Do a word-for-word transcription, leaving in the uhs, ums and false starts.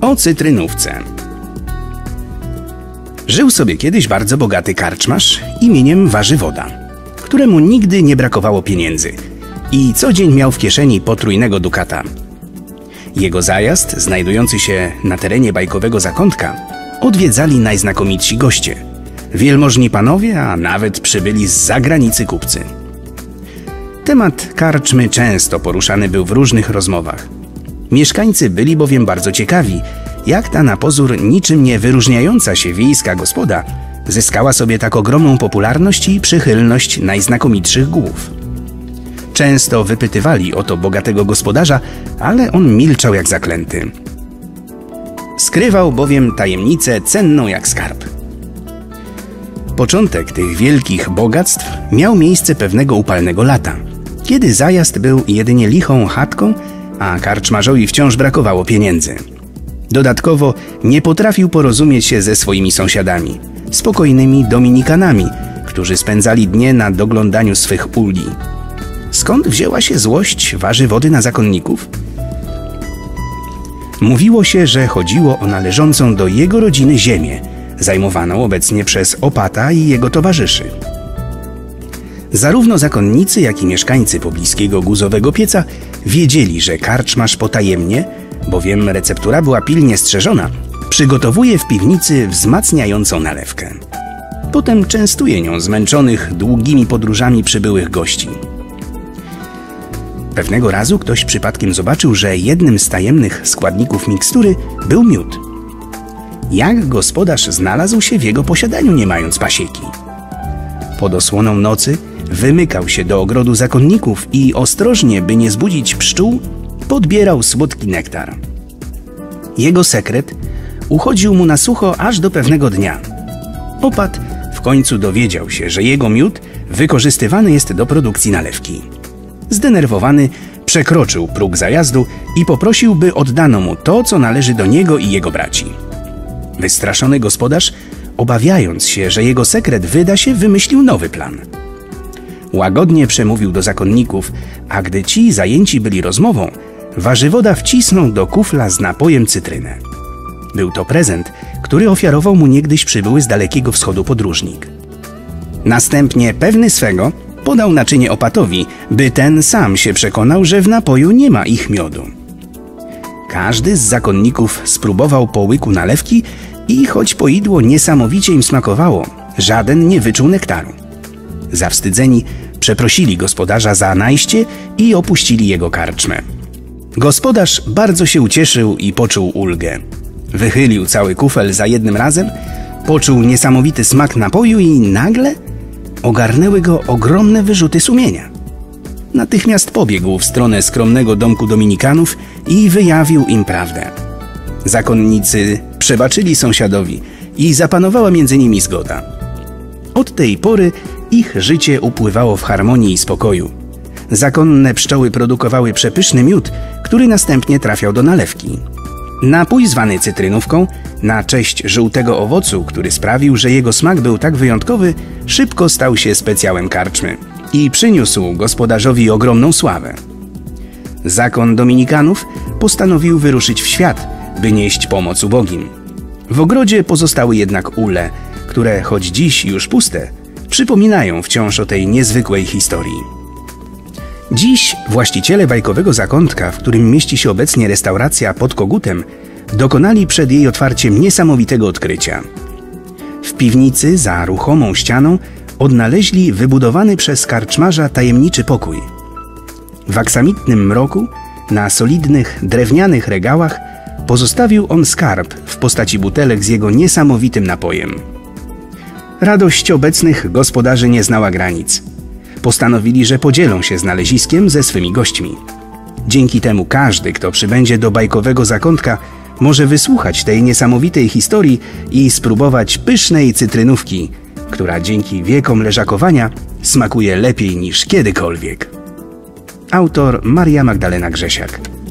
O cytrynówce. Żył sobie kiedyś bardzo bogaty karczmarz imieniem Warzywoda, któremu nigdy nie brakowało pieniędzy i co dzień miał w kieszeni potrójnego dukata. Jego zajazd, znajdujący się na terenie bajkowego zakątka, odwiedzali najznakomitsi goście, wielmożni panowie, a nawet przybyli z zagranicy kupcy. Temat karczmy często poruszany był w różnych rozmowach. Mieszkańcy byli bowiem bardzo ciekawi, jak ta na pozór niczym nie wyróżniająca się wiejska gospoda zyskała sobie tak ogromną popularność i przychylność najznakomitszych głów. Często wypytywali o to bogatego gospodarza, ale on milczał jak zaklęty. Skrywał bowiem tajemnicę cenną jak skarb. Początek tych wielkich bogactw miał miejsce pewnego upalnego lata, kiedy zajazd był jedynie lichą chatką, a karczmarzowi wciąż brakowało pieniędzy. Dodatkowo nie potrafił porozumieć się ze swoimi sąsiadami, spokojnymi dominikanami, którzy spędzali dnie na doglądaniu swych uli. Skąd wzięła się złość Warzywody na zakonników? Mówiło się, że chodziło o należącą do jego rodziny ziemię, zajmowaną obecnie przez opata i jego towarzyszy. Zarówno zakonnicy, jak i mieszkańcy pobliskiego guzowego pieca wiedzieli, że karczmarz potajemnie, bowiem receptura była pilnie strzeżona, przygotowuje w piwnicy wzmacniającą nalewkę. Potem częstuje nią zmęczonych długimi podróżami przybyłych gości. Pewnego razu ktoś przypadkiem zobaczył, że jednym z tajemnych składników mikstury był miód. Jak gospodarz znalazł się w jego posiadaniu, nie mając pasieki? Pod osłoną nocy wymykał się do ogrodu zakonników i ostrożnie, by nie zbudzić pszczół, podbierał słodki nektar. Jego sekret uchodził mu na sucho aż do pewnego dnia. Opat w końcu dowiedział się, że jego miód wykorzystywany jest do produkcji nalewki. Zdenerwowany przekroczył próg zajazdu i poprosił, by oddano mu to, co należy do niego i jego braci. Wystraszony gospodarz, obawiając się, że jego sekret wyda się, wymyślił nowy plan. Łagodnie przemówił do zakonników, a gdy ci zajęci byli rozmową, Warzywoda wcisnął do kufla z napojem cytrynę. Był to prezent, który ofiarował mu niegdyś przybyły z Dalekiego Wschodu podróżnik. Następnie, pewny swego, podał naczynie opatowi, by ten sam się przekonał, że w napoju nie ma ich miodu. Każdy z zakonników spróbował po łyku nalewki i choć poidło niesamowicie im smakowało, żaden nie wyczuł nektaru. Zawstydzeni przeprosili gospodarza za najście i opuścili jego karczmę. Gospodarz bardzo się ucieszył i poczuł ulgę. Wychylił cały kufel za jednym razem, poczuł niesamowity smak napoju i nagle ogarnęły go ogromne wyrzuty sumienia. Natychmiast pobiegł w stronę skromnego domku dominikanów i wyjawił im prawdę. Zakonnicy przebaczyli sąsiadowi i zapanowała między nimi zgoda. Od tej pory ich życie upływało w harmonii i spokoju. Zakonne pszczoły produkowały przepyszny miód, który następnie trafiał do nalewki. Napój zwany cytrynówką, na cześć żółtego owocu, który sprawił, że jego smak był tak wyjątkowy, szybko stał się specjałem karczmy i przyniósł gospodarzowi ogromną sławę. Zakon dominikanów postanowił wyruszyć w świat, by nieść pomoc ubogim. W ogrodzie pozostały jednak ule, które, choć dziś już puste, przypominają wciąż o tej niezwykłej historii. Dziś właściciele bajkowego zakątka, w którym mieści się obecnie restauracja pod Kogutem, dokonali przed jej otwarciem niesamowitego odkrycia. W piwnicy za ruchomą ścianą odnaleźli wybudowany przez karczmarza tajemniczy pokój. W aksamitnym mroku, na solidnych, drewnianych regałach pozostawił on skarb w postaci butelek z jego niesamowitym napojem. Radość obecnych gospodarzy nie znała granic. Postanowili, że podzielą się znaleziskiem ze swymi gośćmi. Dzięki temu każdy, kto przybędzie do bajkowego zakątka, może wysłuchać tej niesamowitej historii i spróbować pysznej cytrynówki, która dzięki wiekom leżakowania smakuje lepiej niż kiedykolwiek. Autor Maria Magdalena Grzesiak.